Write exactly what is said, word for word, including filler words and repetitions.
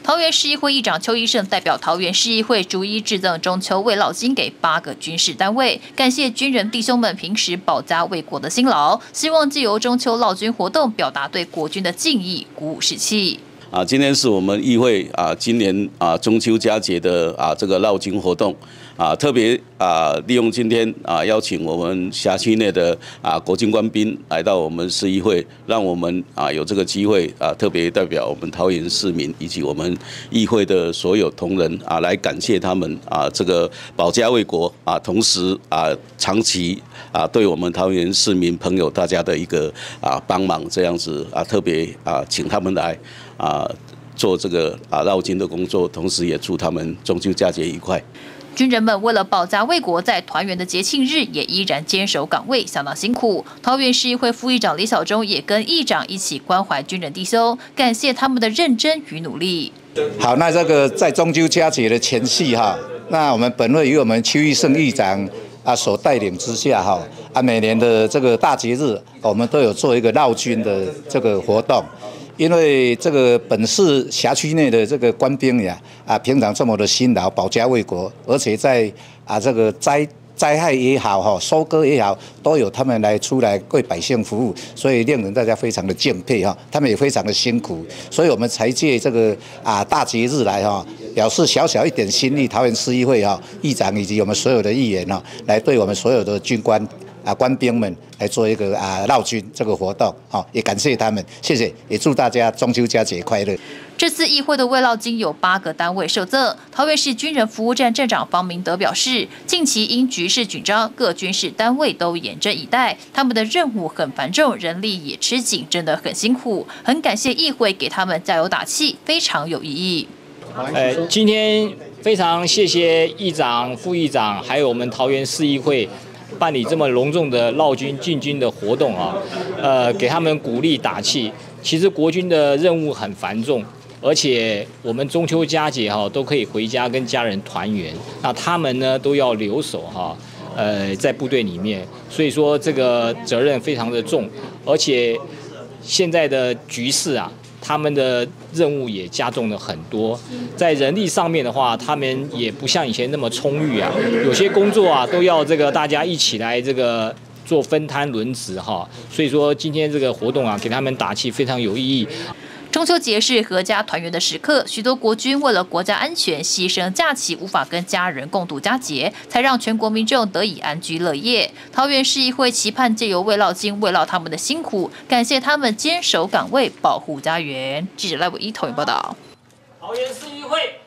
桃园市议会议长邱医胜代表桃园市议会逐一致赠中秋慰劳金给八个军事单位，感谢军人弟兄们平时保家卫国的辛劳，希望藉由中秋劳军活动表达对国军的敬意，鼓舞士气。 啊，今天是我们议会啊，今年啊中秋佳节的啊这个绕军活动啊，特别啊利用今天啊邀请我们辖区内的啊国军官兵来到我们市议会，让我们啊有这个机会啊特别代表我们桃园市民以及我们议会的所有同仁啊来感谢他们啊这个保家卫国啊，同时啊长期啊对我们桃园市民朋友大家的一个啊帮忙，这样子啊特别啊请他们来。 啊，做这个啊绕军的工作，同时也祝他们中秋佳节愉快。 军人们为了保家卫国，在团圆的节庆日也依然坚守岗位，相当辛苦。桃园市议会副议长李小忠也跟议长一起关怀军人弟兄，感谢他们的认真与努力。 好，那这个在中秋佳节的前夕哈，那我们本会由我们邱医胜议长啊所带领之下哈，啊每年的这个大节日，我们都有做一个绕军的这个活动。 因为这个本市辖区内的这个官兵呀，啊，平常这么的辛劳，保家卫国，而且在啊这个灾灾害也好哈，收割也好，都有他们来出来为百姓服务，所以令人大家非常的敬佩哈。他们也非常的辛苦，所以我们才借这个啊大节日来哈，表示小小一点心意。桃园市议会哈，议长以及我们所有的议员哈，来对我们所有的军官。 啊，官兵们来做一个啊绕军这个活动，好，也感谢他们，谢谢，也祝大家中秋佳节快乐。 这次议会的慰劳金有八个单位受赠。桃园市军人服务站站长方明德表示，近期因局势紧张，各军事单位都严阵以待，他们的任务很繁重，人力也吃紧，真的很辛苦，很感谢议会给他们加油打气，非常有意义。 呃，今天非常谢谢议长、副议长，还有我们桃园市议会。 办理这么隆重的绕军进军的活动啊，呃，给他们鼓励打气。其实国军的任务很繁重，而且我们中秋佳节哈、啊、都可以回家跟家人团圆，那他们呢都要留守哈、啊，呃，在部队里面，所以说这个责任非常的重，而且现在的局势啊。 他们的任务也加重了很多，在人力上面的话，他们也不像以前那么充裕啊，有些工作啊都要这个大家一起来这个做分摊轮值哈，所以说今天这个活动啊，给他们打气非常有意义。 中秋节是阖家团圆的时刻，许多国军为了国家安全牺牲假期，无法跟家人共度佳节，才让全国民众得以安居乐业。桃园市议会期盼借由慰劳金慰劳他们的辛苦，感谢他们坚守岗位，保护家园。记者赖伟一投影报道。 桃园市议会。